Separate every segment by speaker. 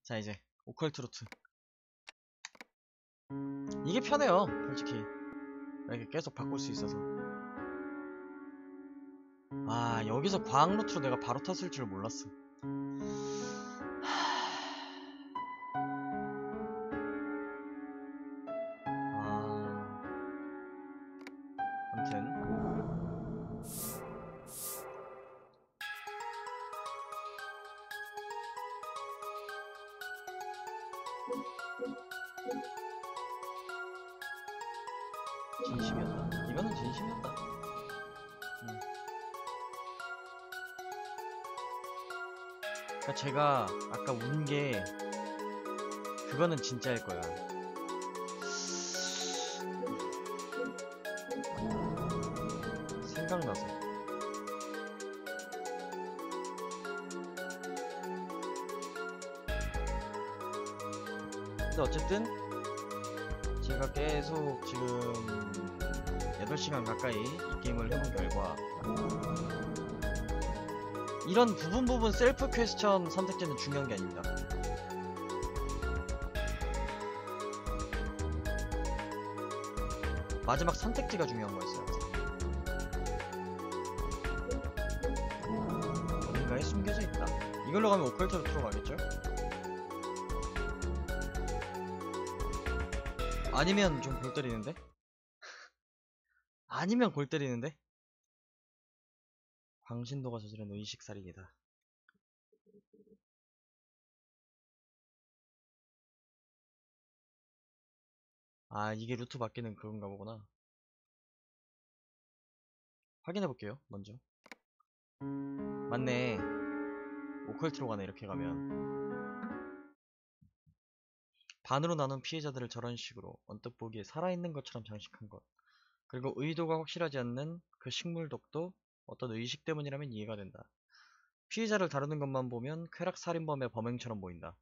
Speaker 1: 자, 이제 오컬트 루트. 이게 편해요, 솔직히. 이렇게 계속 바꿀 수 있어서. 아, 여기서 과학 루트로 내가 바로 탔을 줄 몰랐어. 아, 아무튼 진심이었다. 이거는 진심이었다. 그러니까 제가 아까 운 게 그거는 진짜일 거야. 생각나서. 근데 어쨌든 제가 계속 지금 8시간 가까이 이 게임을 해본 결과 이런 부분 셀프 퀘스천 선택지는 중요한 게 아닙니다. 마지막 선택지가 중요한 거였어요. 어딘가에 숨겨져 있다. 이걸로 가면 오컬트 루트로 가겠죠? 아니면 좀 골 때리는데? 아니면 골 때리는데? 광신도가 저지른 의식살인이다. 아, 이게 루트 바뀌는 그건가 보구나. 확인해볼게요, 먼저. 맞네. 오컬트로 가네, 이렇게 가면. 반으로 나눈 피해자들을 저런 식으로 언뜻 보기에 살아있는 것처럼 장식한 것. 그리고 의도가 확실하지 않는 그 식물독도 어떤 의식 때문이라면 이해가 된다. 피해자를 다루는 것만 보면 쾌락살인범의 범행처럼 보인다.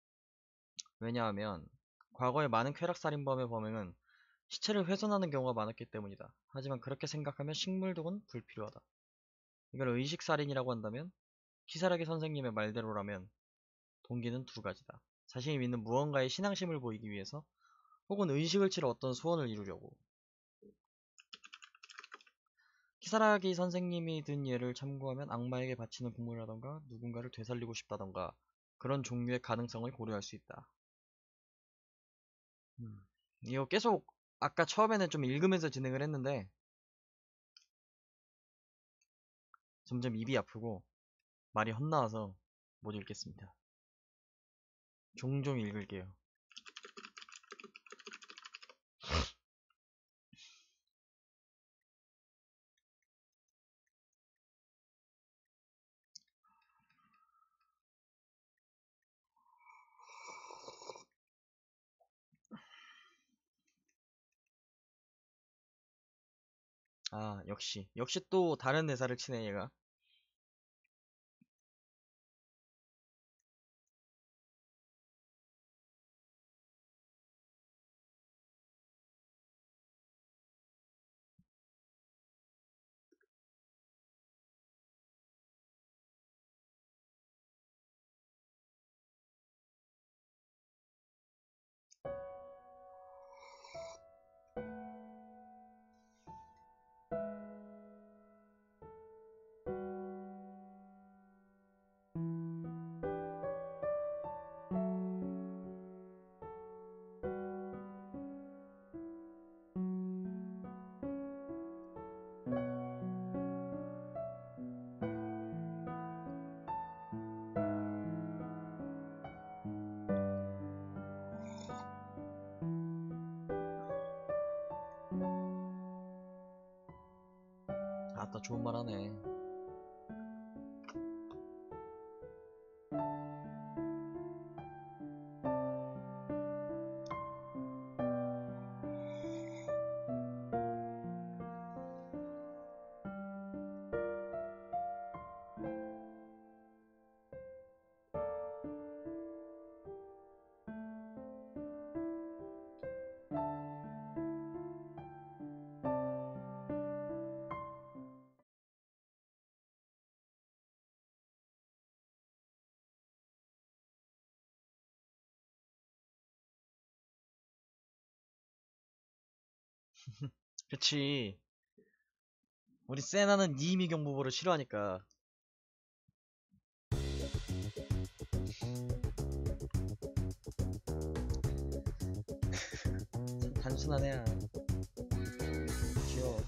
Speaker 1: 왜냐하면 과거에 많은 쾌락살인범의 범행은 시체를 훼손하는 경우가 많았기 때문이다. 하지만 그렇게 생각하면 식물독은 불필요하다. 이걸 의식살인이라고 한다면 키사라기 선생님의 말대로라면 동기는 두 가지다. 자신이 믿는 무언가에 신앙심을 보이기 위해서 혹은 의식을 치러 어떤 소원을 이루려고. 키사라기 선생님이 든 예를 참고하면 악마에게 바치는 국물이라던가 누군가를 되살리고 싶다던가 그런 종류의 가능성을 고려할 수 있다. 이거 계속 아까 처음에는 좀 읽으면서 진행을 했는데 점점 입이 아프고 말이 헛나와서 못 읽겠습니다. 종종 읽을게요. 아, 역시 또 다른 회사를 치네 얘가. 아따 좋은 말 하네. 그치. 우리 세나는 이미 경무부를 싫어하니까. 참 단순한 애야. 귀여워.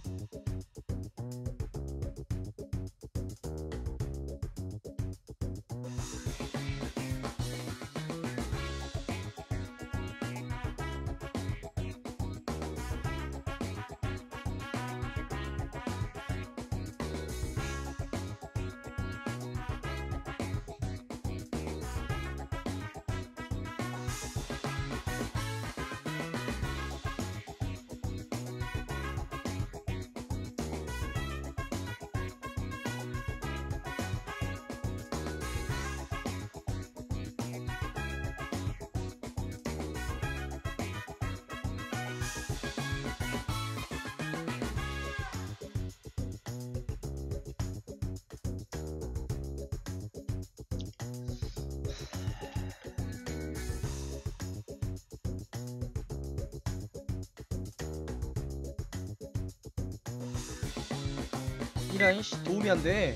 Speaker 1: 이라인 씨 도움이 안 돼.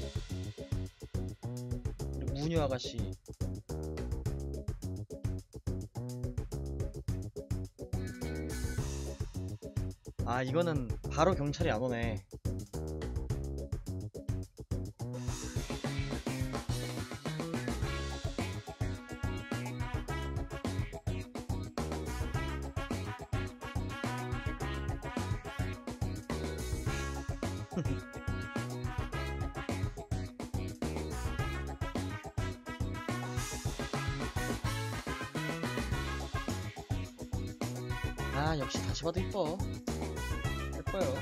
Speaker 1: 우리 무녀 아가씨. 아, 이거는 바로 경찰이 안 오네. 아, 역시 다시 봐도 이뻐. 예뻐요.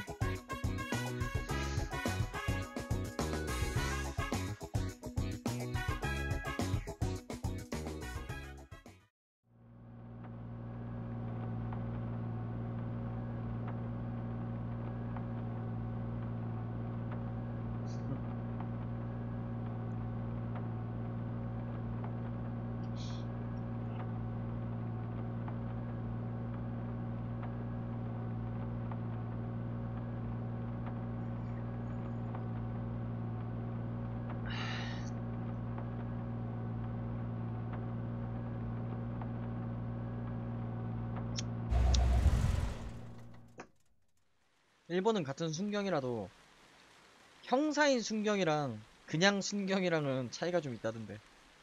Speaker 1: 일본은 같은 순경이라도 형사인 순경이랑 그냥 순경이랑은 차이가 좀 있다던데.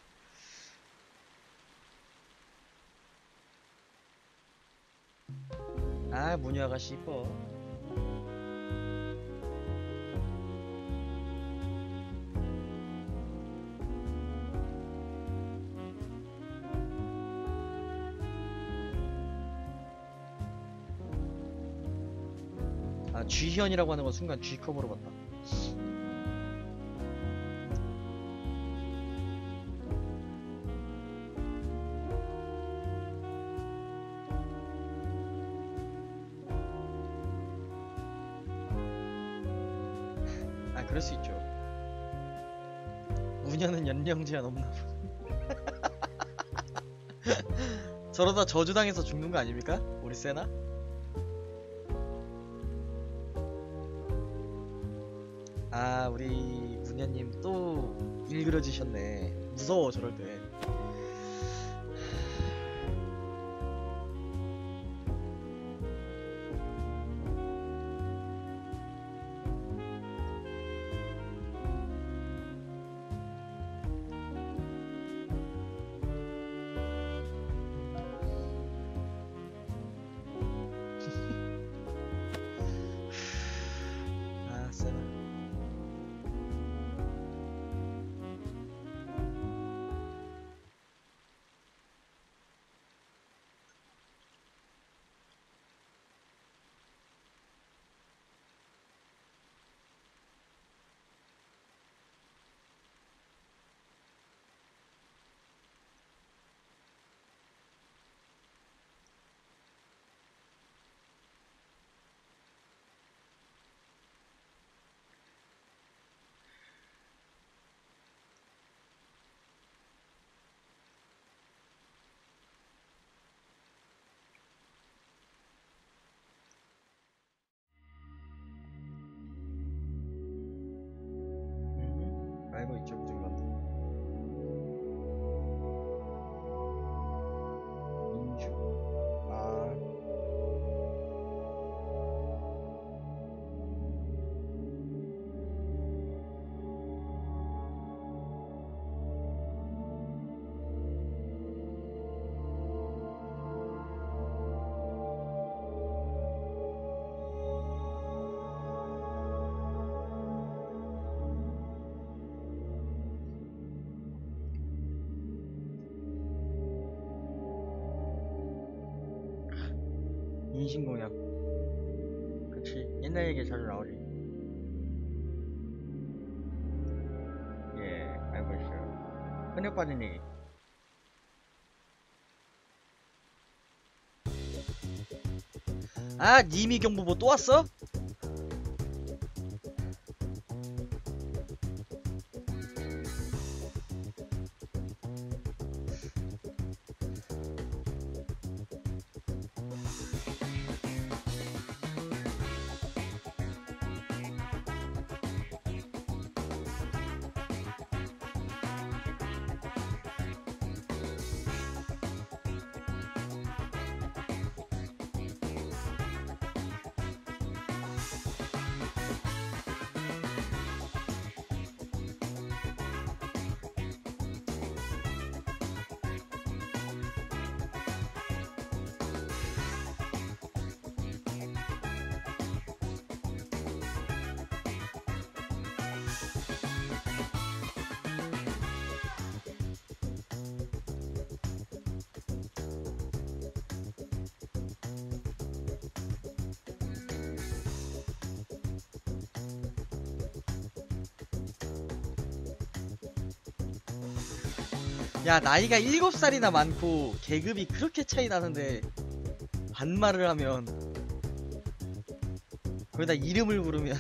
Speaker 1: 아, 무녀 아가씨 이뻐. 아, 쥐현이라고 하는 건 순간 쥐컵으로 봤다. 아, 그럴 수 있죠. 무녀는 연령 제한 없나 봐. 저러다 저주당해서 죽는 거 아닙니까? 우리 세나? 아, 우리 무녀님 또 일그러지셨네. 무서워 저럴 때. 아, 세나. 인신공약. 그치, 옛날 얘기 자주 나오지. 예, 알고 있어요. 흔적 빠진 얘기. 아, 님이 경보보 또 왔어? 야, 나이가 7살이나 많고 계급이 그렇게 차이 나는데 반말을 하면, 거기다 이름을 부르면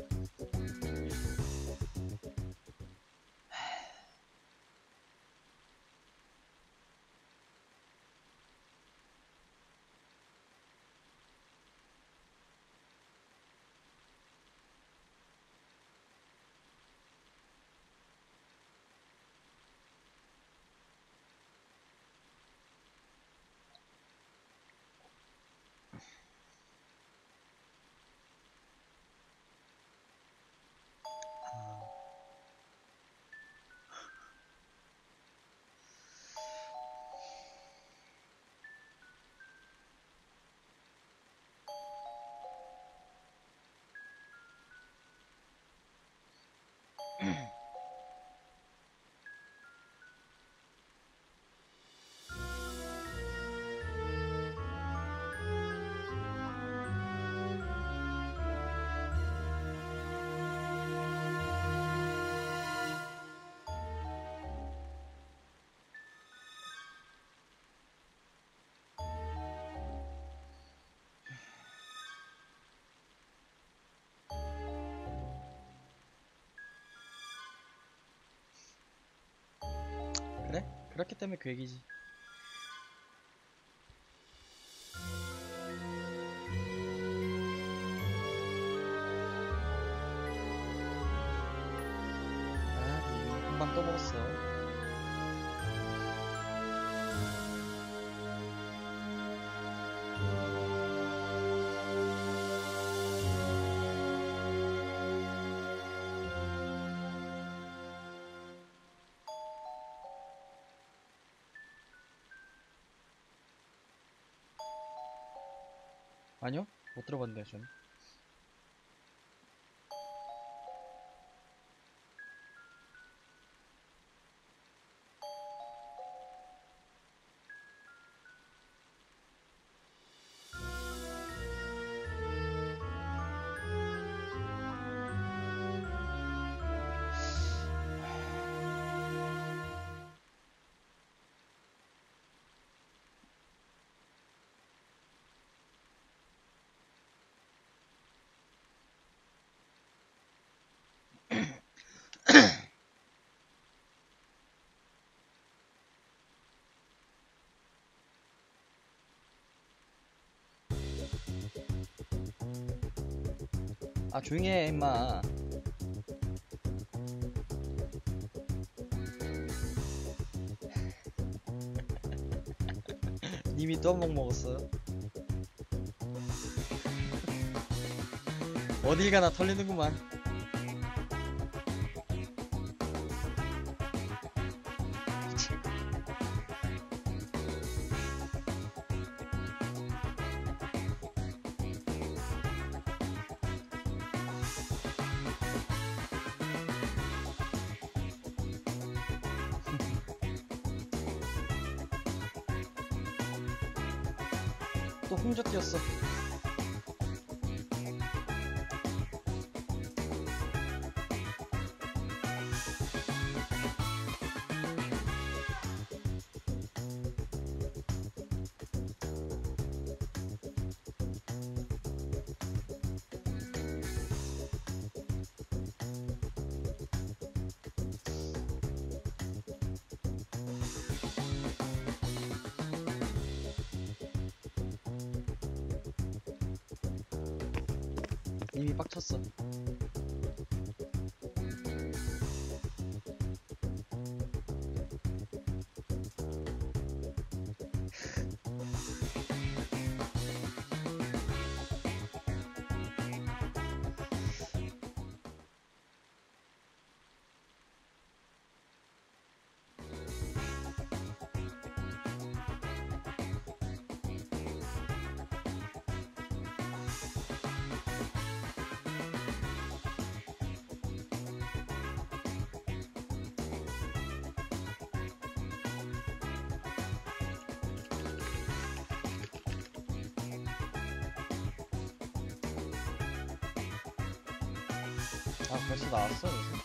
Speaker 1: 그래? 그렇기 때문에 그 얘기지. 아, 니 금방 또 먹었어. 아니요? 못 들어봤는데, 전. 아, 조용히 해, 임마. 님이 또 한 번 먹었어. 어딜 가나 털리는구만. 또 홍조 뛰었어. 이미 빡쳤어. 아, 벌써 나왔어, 요새?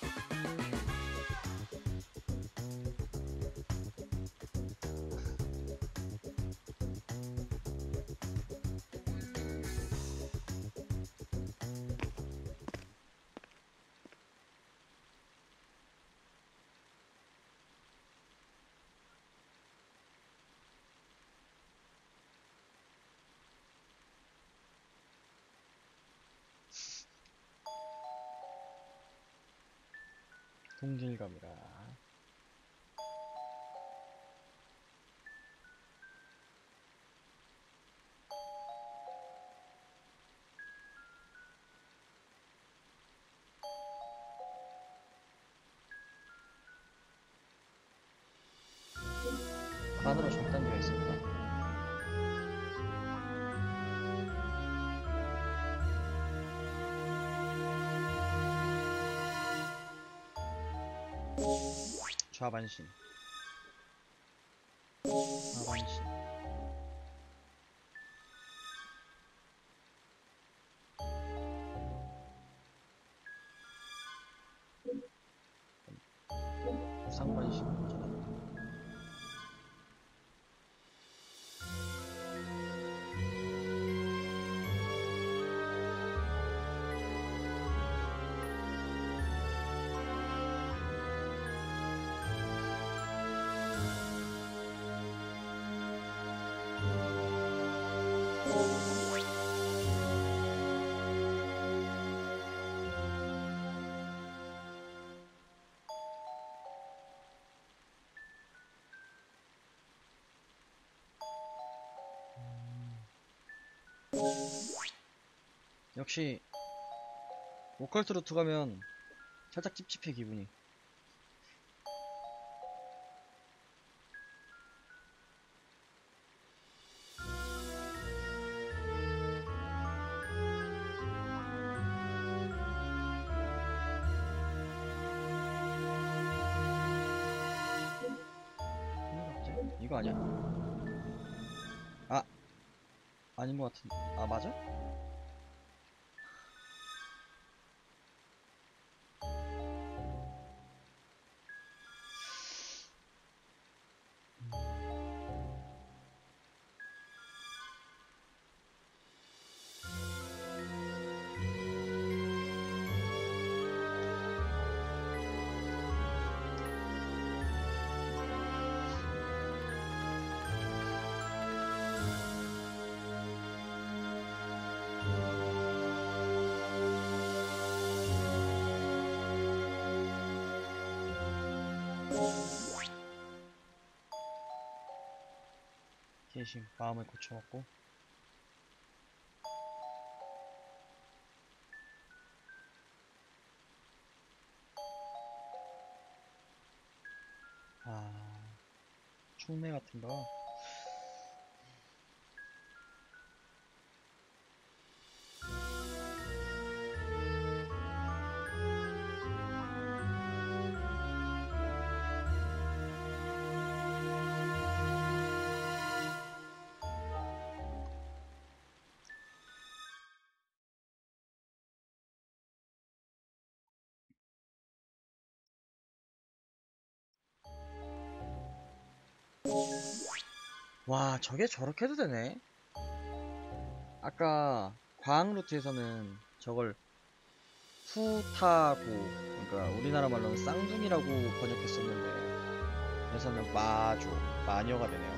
Speaker 1: 동질감이라. 간으로 절단되어 있었다. 좌반신. 하반신. 상반신. 역시 오컬트 루트 가면 살짝 찝찝해 기분이. 이거 아니야? 아, 아닌 것 같은데. 아, 맞아? 개심 마음을 고쳐먹고. 아, 충매 같은 거. 와, 저게 저렇게 해도 되네. 아까 과학 루트에서는 저걸 푸타고, 그러니까 우리나라 말로는 쌍둥이라고 번역했었는데 여기서는 마조, 마녀가 되네요.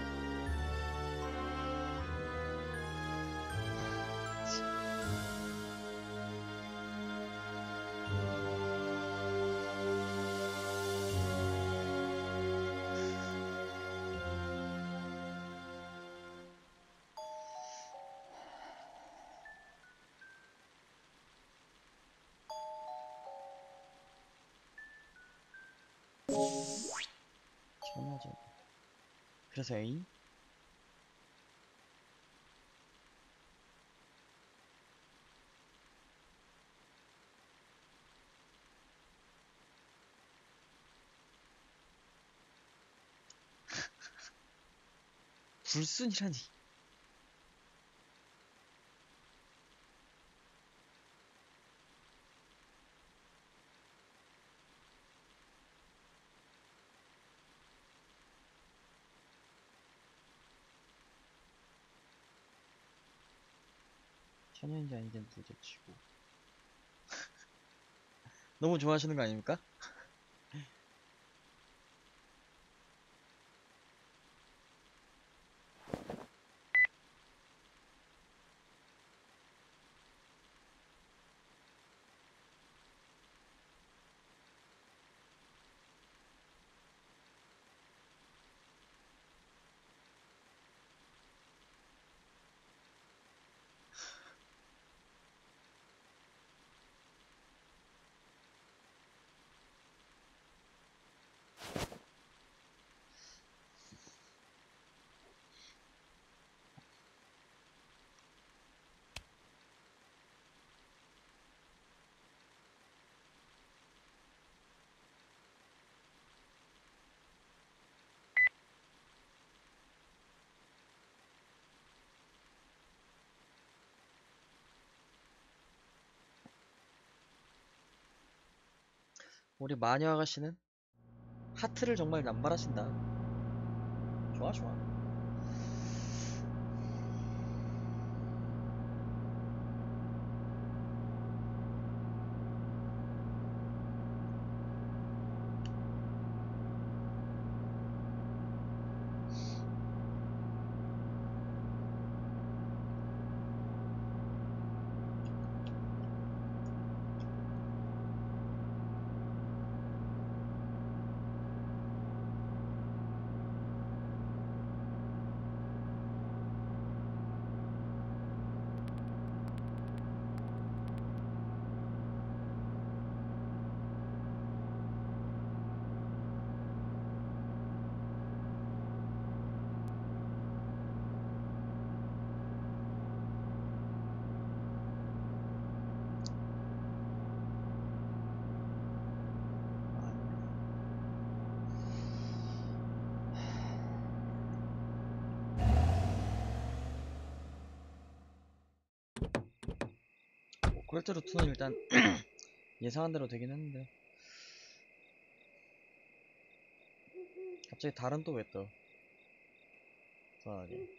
Speaker 1: 천하죠. 그래서 애인? 불순이라니. 처녀인지 아닌지는 둘째치고. 너무 좋아하시는 거 아닙니까? 우리 마녀 아가씨는 하트를 정말 남발하신다. 좋아, 좋아. 꼴대로 투는 일단 예상한 대로 되긴 했는데 갑자기 달은 또 왜 떠? 이상하게.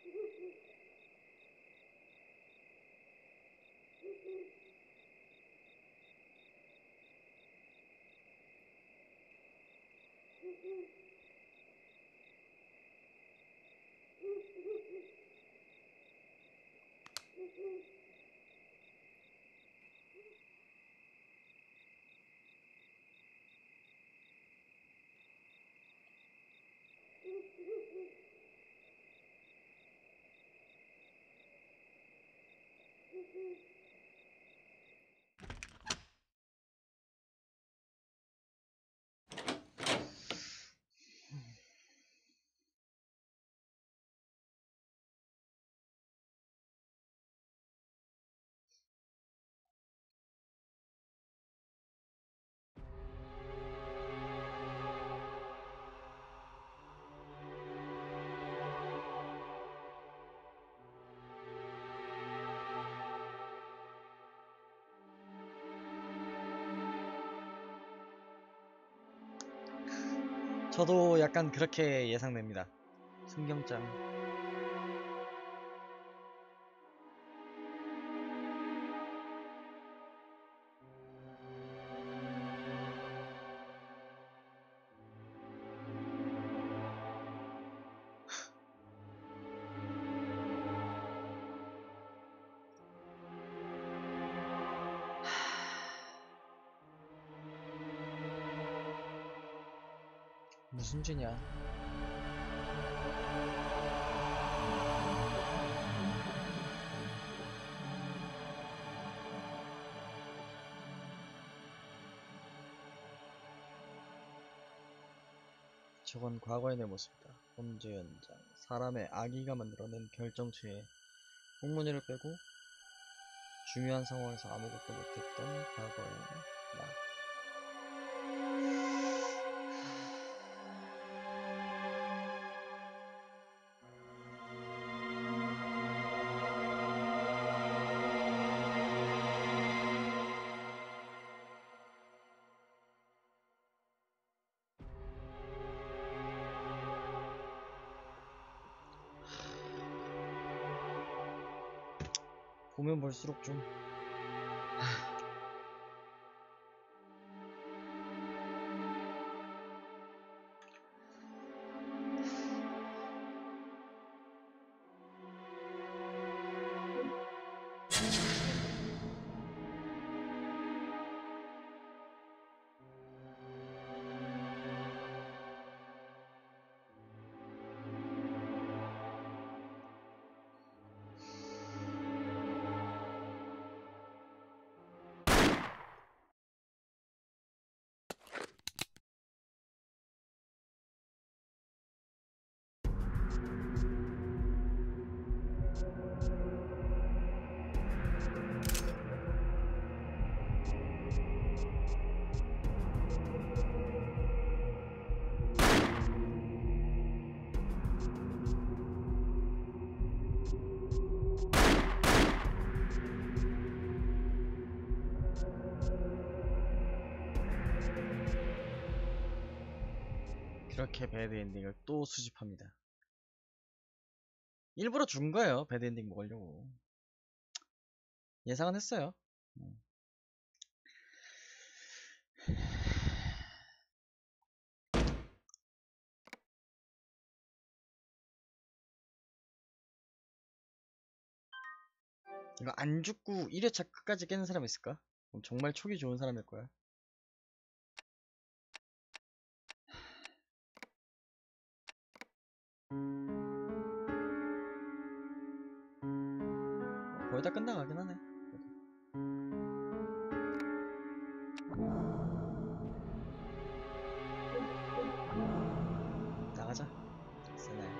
Speaker 1: 저도 약간 그렇게 예상됩니다. 승경장. 무슨 죄냐? 저건 과거의 내 모습이다. 범죄 현장. 사람의 악의가 만들어낸 결정체에 꽁무니를 빼고 중요한 상황에서 아무것도 못했던 과거의 나. 보면 볼수록 좀 그렇게 배드엔딩을 또 수집합니다. 일부러 준 거예요. 배드엔딩 먹으려고. 예상은 했어요. 이거 안 죽고 1회차 끝까지 깨는 사람 있을까? 그럼 정말 촉이 좋은 사람일 거야. 거의 다 끝나가긴 하네. 나가자. 세네.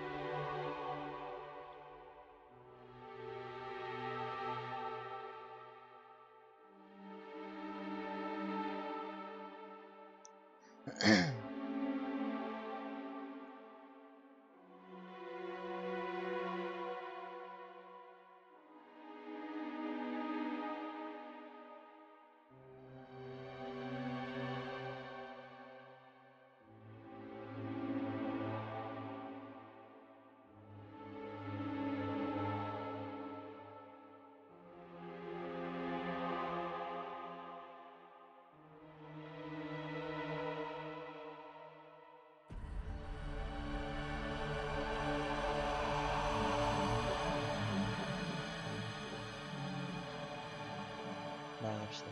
Speaker 1: 나갑시다.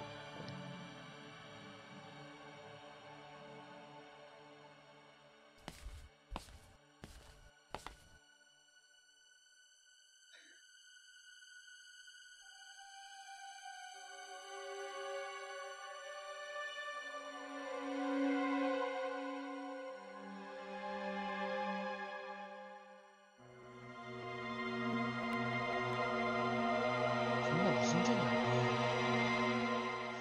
Speaker 1: 존나 무슨 죄냐?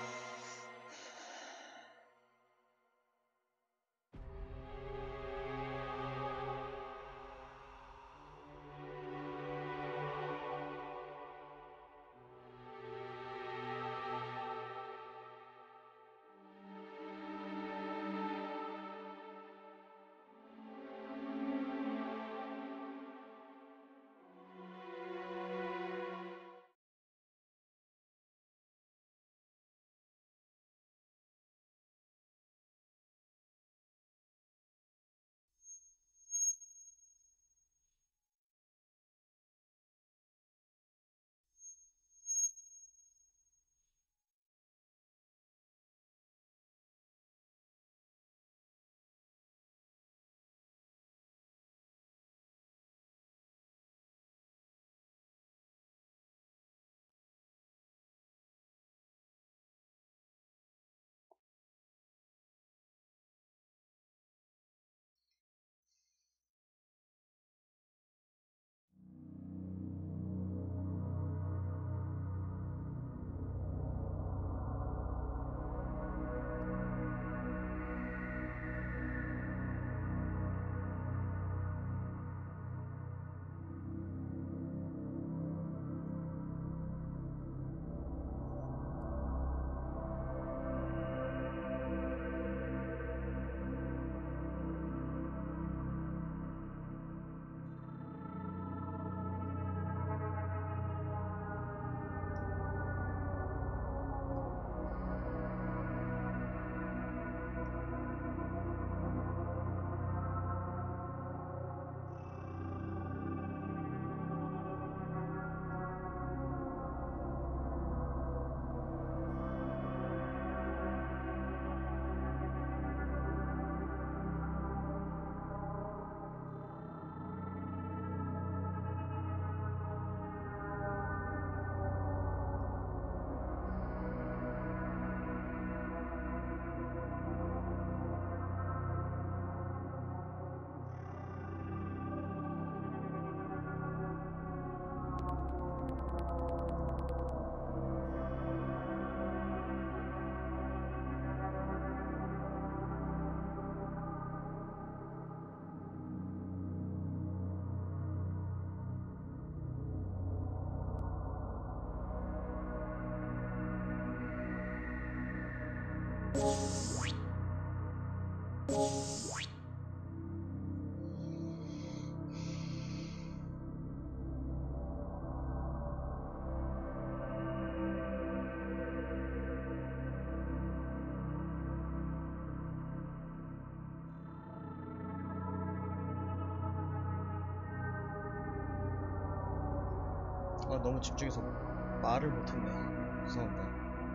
Speaker 1: 너무 집중해서 말을 못했네. 죄송합니다.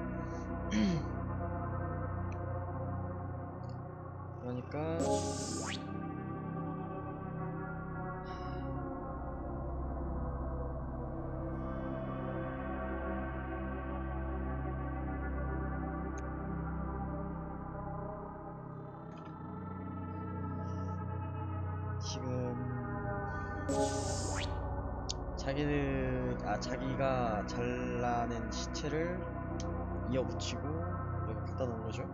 Speaker 1: 그러니까 지금 자기가 잘라낸 시체를 이어붙이고 여기 갖다 놓은 거죠.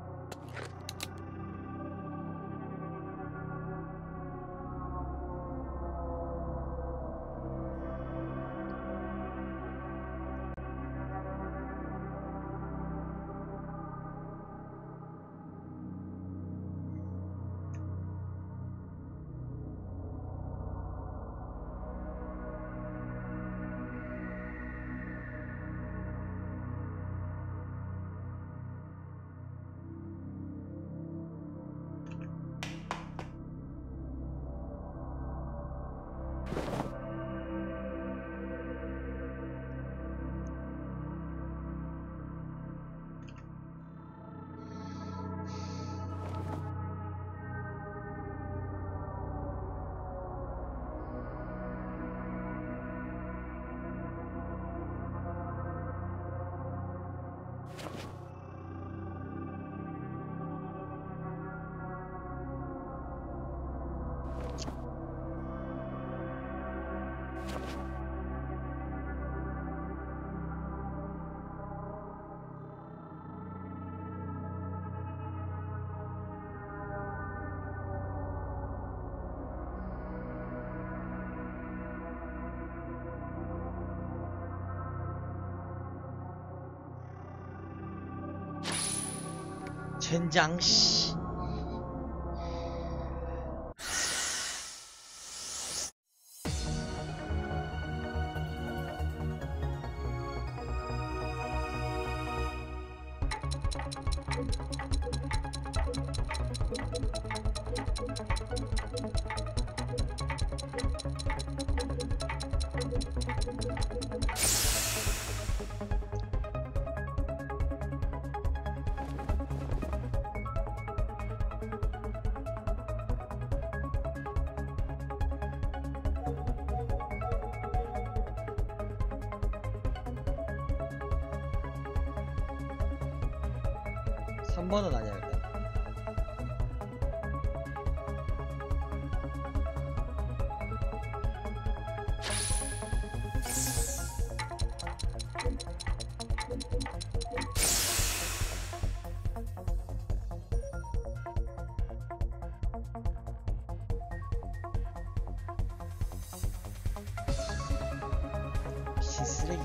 Speaker 1: 젠장 씨. 삼 번은 아니야 일단. 미친 쓰레기.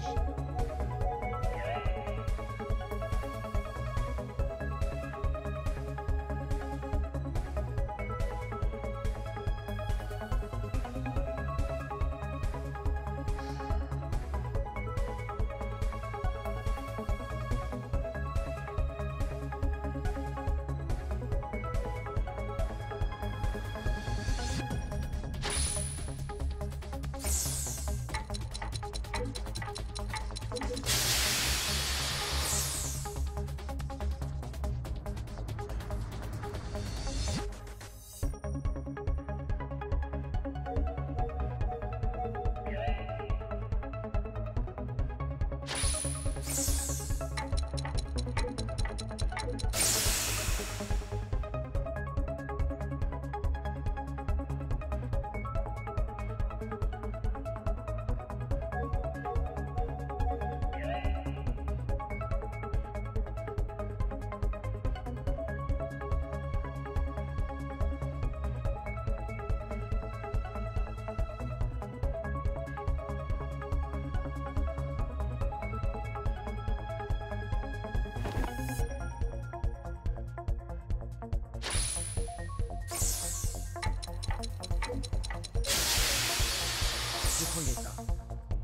Speaker 1: 게 있다.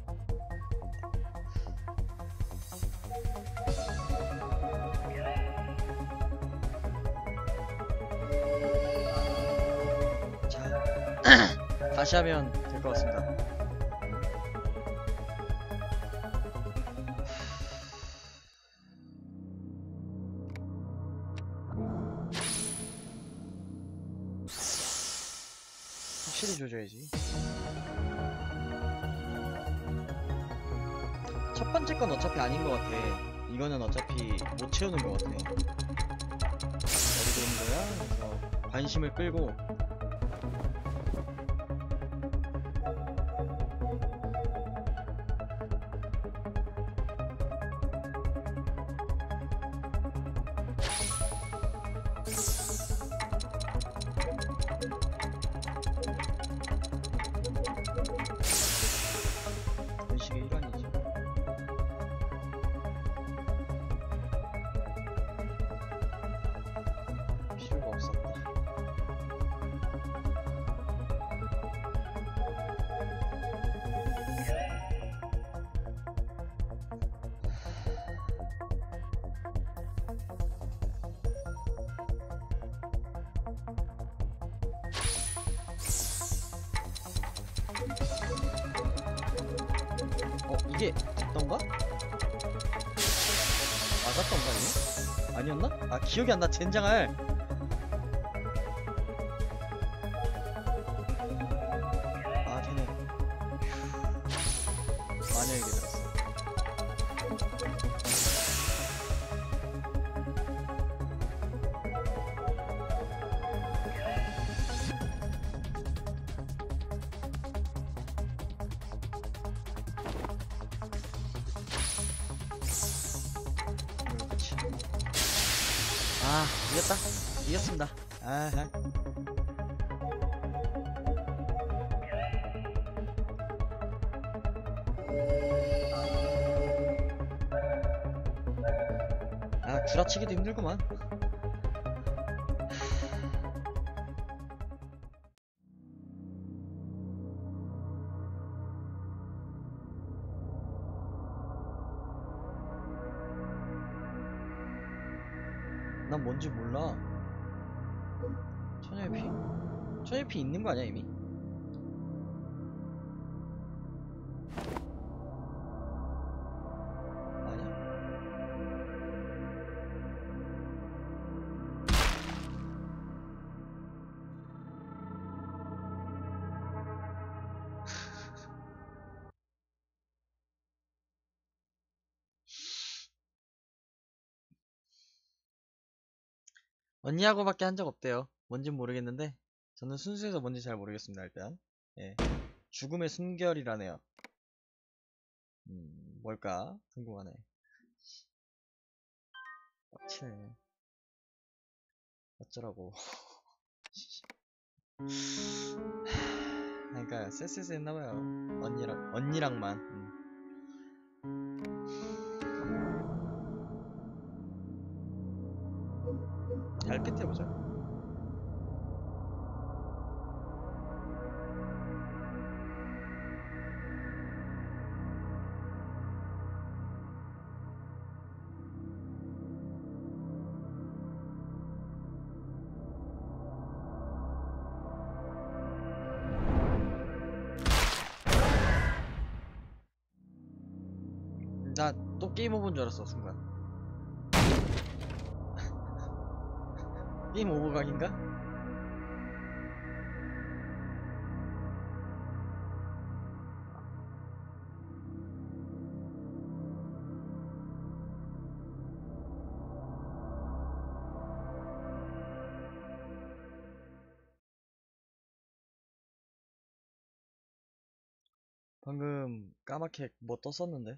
Speaker 1: 자, 다시 하면 될 것 같습니다. 확실히 조져야지. 첫 번째 건 어차피 아닌 것 같아. 이거는 어차피 못 채우는 것 같아. 어디 되는 거야? 그래서 관심을 끌고 의식의 일환이지. 필요가 없었다. 이게 됐던가? 맞았던가 이거? 아니었나? 아 기억이 안 나. 젠장할. 아 되네. 마녀에게 들었어. 그렇지. 아 이겼다. 이겼습니다. 아 구라치기도 힘들구만. 난 뭔지 몰라. 천여의 피? 천여의 피 있는 거 아니야 이미? 아니야? 언니하고밖에 한 적 없대요. 뭔진 모르겠는데 저는 순수해서 뭔지 잘 모르겠습니다. 일단 예. 죽음의 순결이라네요. 뭘까 궁금하네. 빡치네. 어쩌라고. 그러니까 쎄쎄쎄 했나봐요. 언니랑만. 달빛 해보자. 나 또 게임 오버인 줄 알았어 순간. 게임 오버 각인가? 방금 까맣게 뭐 떴었는데.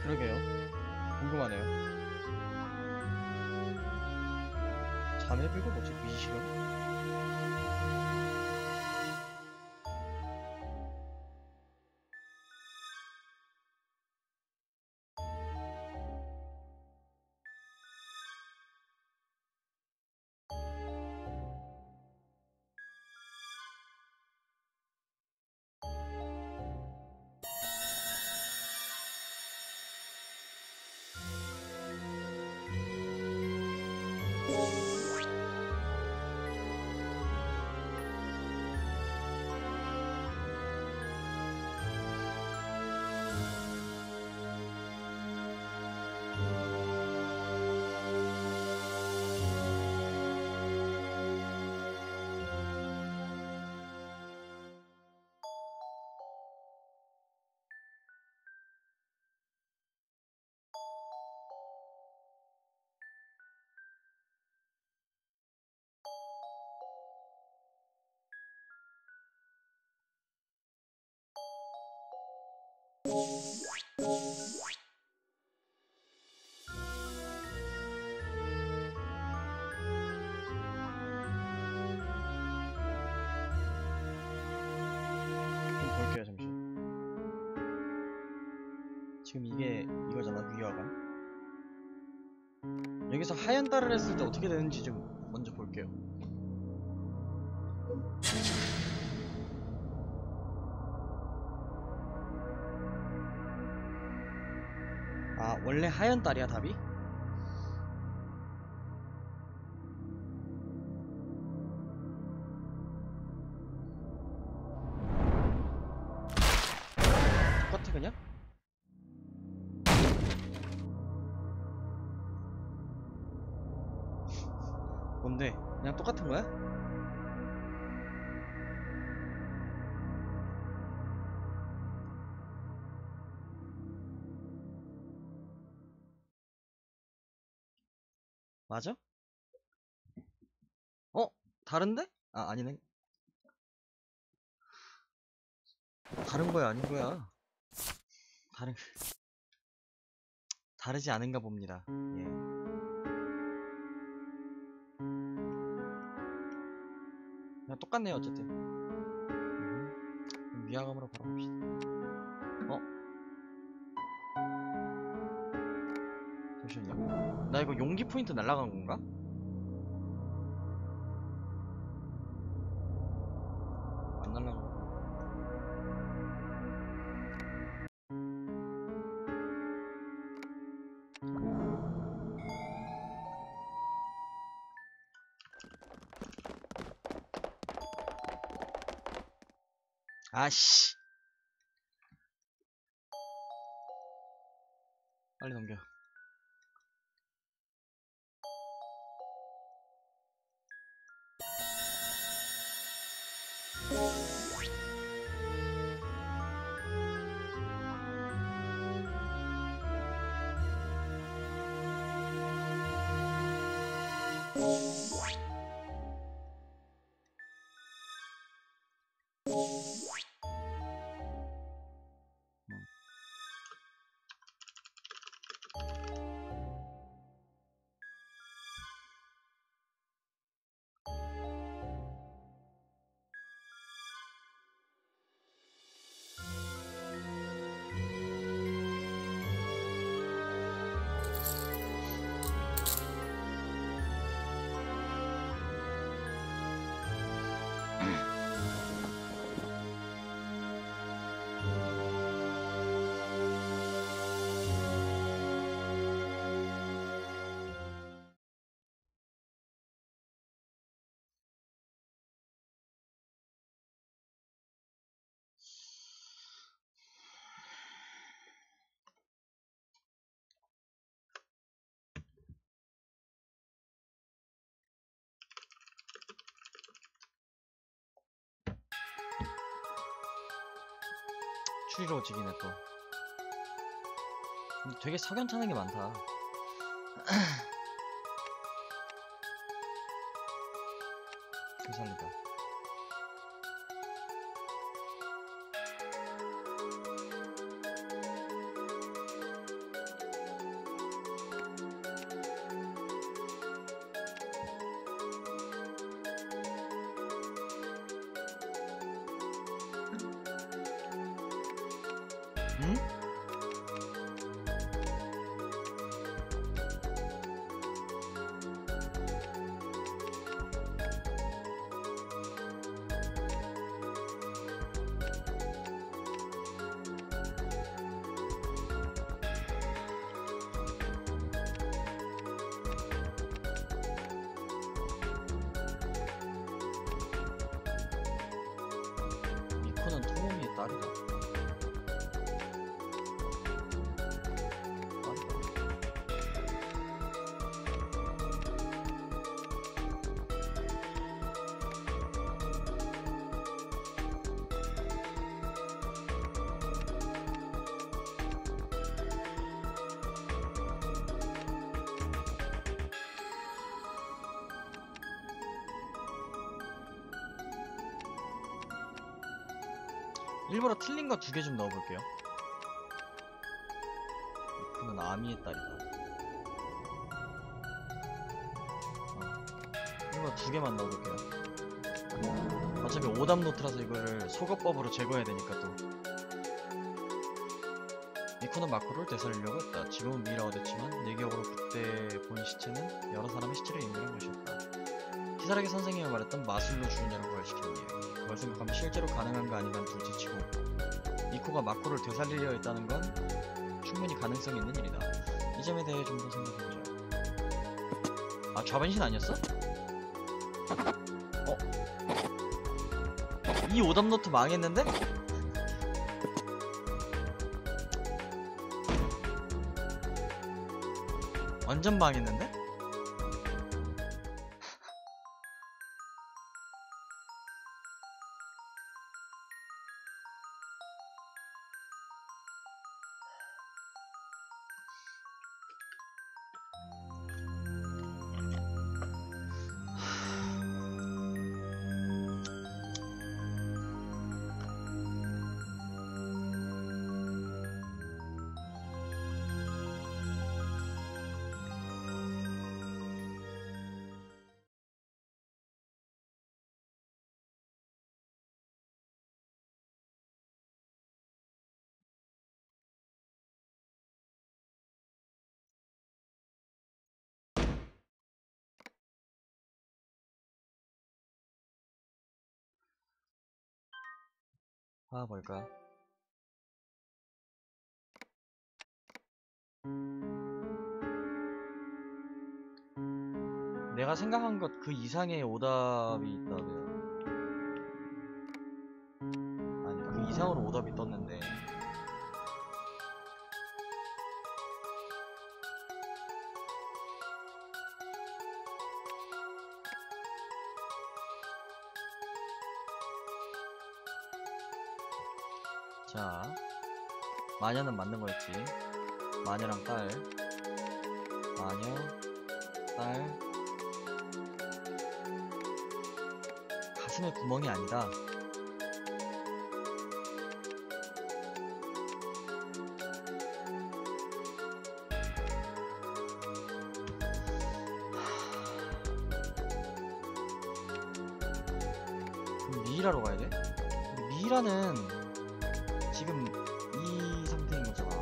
Speaker 1: 그러게요. 궁금하네요. 잠에 들고 뭐지? 이 시간? 좀 볼게요, 잠시. 지금 이게 이거잖아, 위화감. 여기서 하얀 달을 했을 때 어떻게 되는지 좀 먼저 볼게요. 아, 원래 하얀 달이야, 답이? 똑같아, 그냥? 뭔데? 그냥 똑같은 거야? 맞아? 어? 다른데? 아, 아니네. 다른 거야, 아닌 거야. 다른, 다르지 않은가 봅니다. 예. 그냥 똑같네요, 어쨌든. 그럼 위화감으로 바로 갑시다. 어? 잠시만요. 나 이거 용기 포인트 날라간 건가? 안 날라간 거. 아씨. 빨리 넘겨. 추리로직이네 또. 근데 되게 석연찮은 게 많다. 개살리다. 응? 미코는 토모미의 딸이다. 일부러 틀린 거 2개 좀 넣어볼게요. 그는 아미의 딸이다. 일부러 2개만 넣어볼게요. 어차피 오답 노트라서 이거를 소거법으로 제거해야 되니까 또. 미코는 마코를 되살리려고 했다. 지금은 미라가 됐지만 내 기억으로 그때 본 시체는 여러 사람의 시체를 인멸한 것이었다. 키사라기 선생님이 말했던 마술로 죽은 자를 부활시키는 이야기. 그걸 생각하면 실제로 가능한가 아닌가는 둘째치고 미코가 마코를 되살리려 했다는 건 충분히 가능성이 있는 일이다. 이 점에 대해 좀 더 생각해보자. 아, 좌변신 아니었어? 이 오답 노트 망했는데? 완전 망했는데? 아, 뭘까? 내가 생각한 것 그 이상의 오답이 있다면, 아니 그 이상으로 오답이 떴는데 자, 마녀는 맞는 거였지. 마녀랑 딸, 마녀, 딸, 가슴에 구멍이 아니다. 그럼 미이라로 가야 돼? 근데 미이라는 지금 이 상태인 거잖아.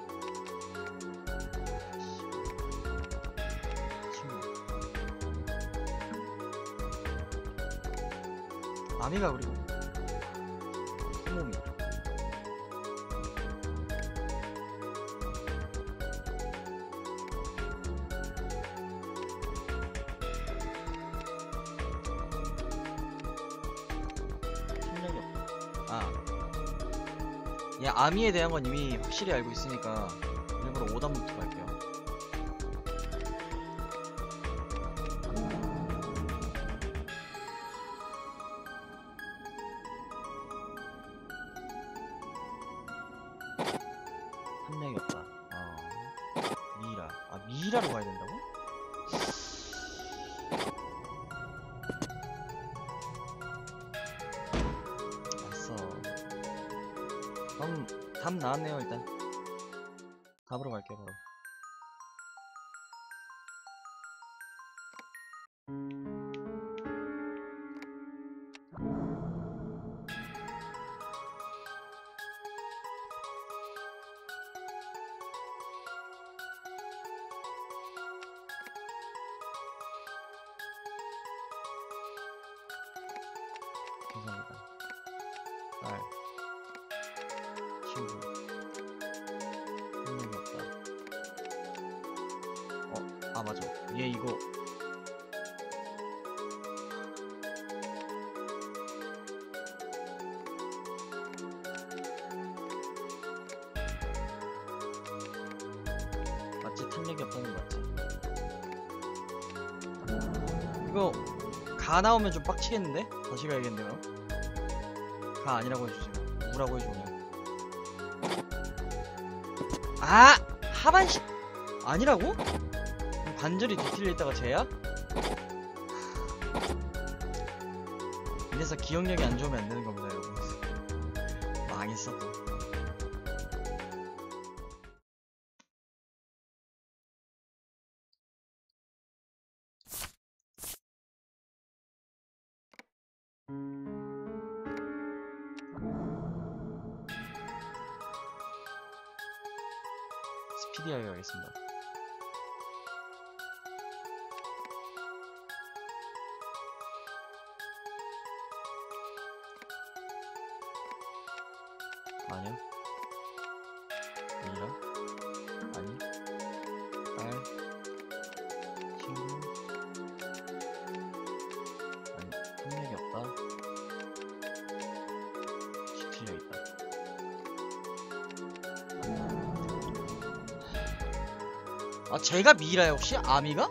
Speaker 1: 아미가 그리고 토모미. 실력이 없다. 아, 얘 아미에 대한 건 이미 확실히 알고 있으니까 일부러 오답부터 갈게요. 한량이 없다. 미이라. 아, 미이라로 가야 된다고? 알았어. 그럼 답 나왔네요. 일단 답으로 갈게요. 바로. 감사합니다. 딸, 친구, 생명이 없다. 아 맞아. 얘 이거 맞지? 탄력이 없다는 거 맞지? 이거 가 나오면 좀 빡치겠는데? 다시 가야겠네요. 가 아니라고 해주지. 우라고 해줘 그냥. 아! 하반신 아니라고? 관절이 뒤틀려 있다가 쟤야? 이래서 기억력이 안 좋으면 안 되는 겁니다, 여러분. 망했어 또. 스피디하게 가겠습니다. 아니야? 아니라? 아니? 딸? 친구? 아니, 탄력이 없다. 뒤틀려 있다. 아, 쟤가 미라야 혹시? 아미가?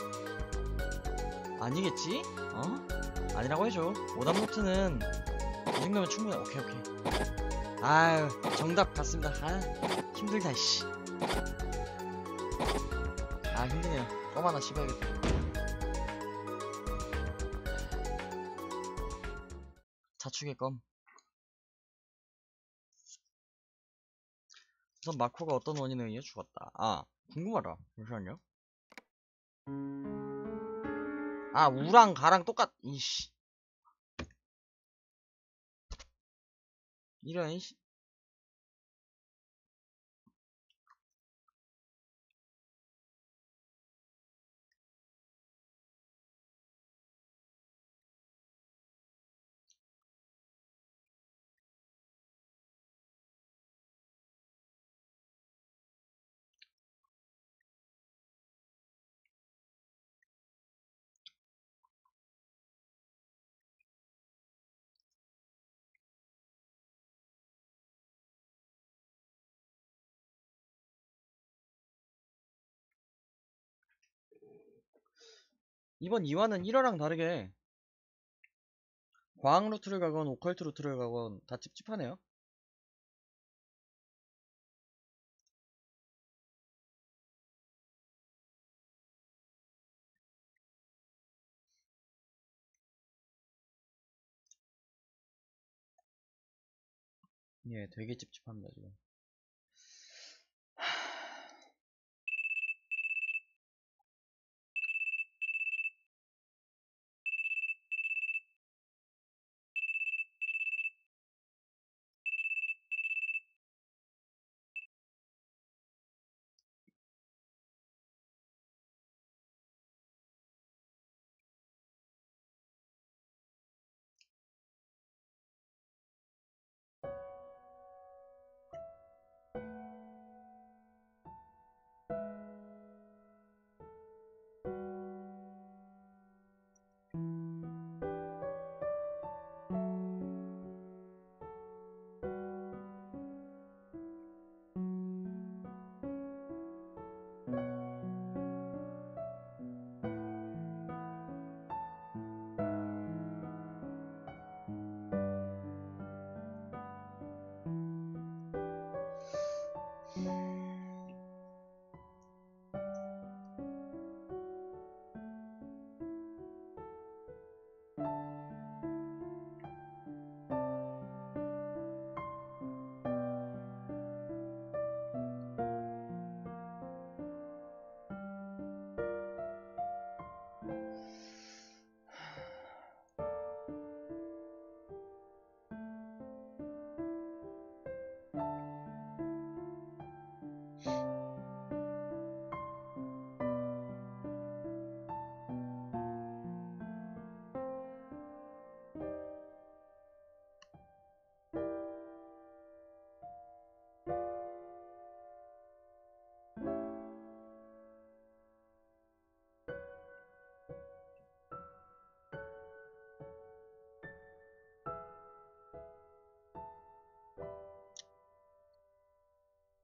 Speaker 1: 아니겠지? 어? 아니라고 해줘. 오답노트는 이 정도면 충분해. 오케이 오케이. 아유, 정답 같습니다. 아, 힘들다 씨. 아, 힘드네요. 껌 하나 씹어야겠다. 자축의 껌. 우선 마코가 어떤 원인에 의해 죽었다. 아, 궁금하다. 잠시만요. 아, 우랑 가랑 이씨. 이런, 이씨. 이번 2화는 1화랑 다르게 과학 루트를 가건 오컬트 루트를 가건 다 찝찝하네요. 예, 되게 찝찝합니다 지금.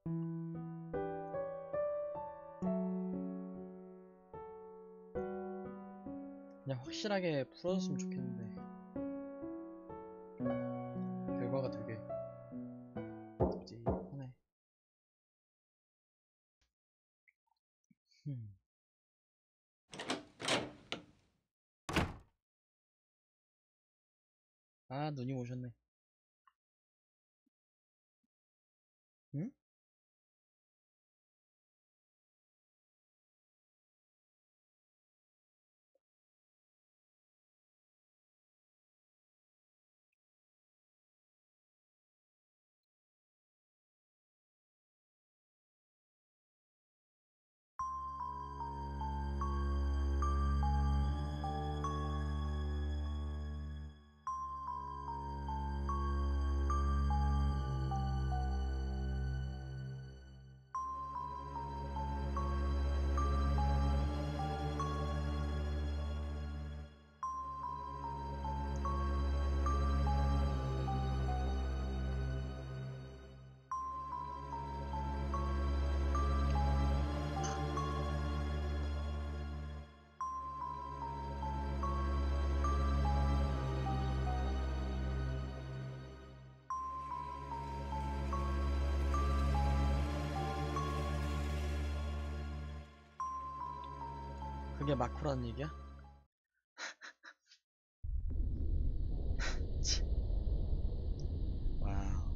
Speaker 1: 그냥 확실하게 풀어줬으면 좋겠는데 결과가 되게 뭐지 하네. 음. 아 눈이 오셨네. 응? 그게 마코라는 얘기야? 와우.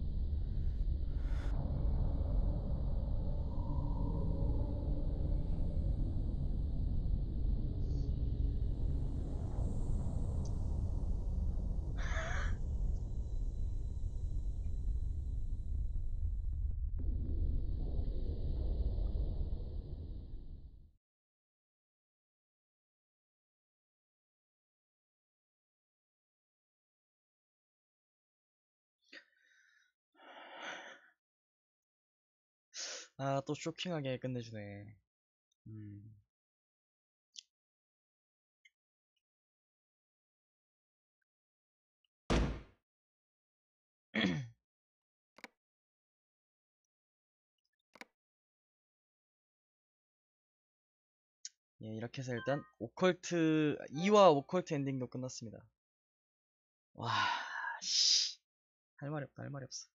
Speaker 1: 아 또 쇼킹하게 끝내주네. 음. 예, 이렇게 해서 일단 오컬트 2와 오컬트 엔딩도 끝났습니다. 와, 씨. 할 말이 없다, 할 말이 없어.